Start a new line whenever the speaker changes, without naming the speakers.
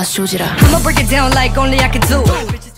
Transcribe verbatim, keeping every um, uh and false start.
다 쇼지라 I'ma break it down like only I can do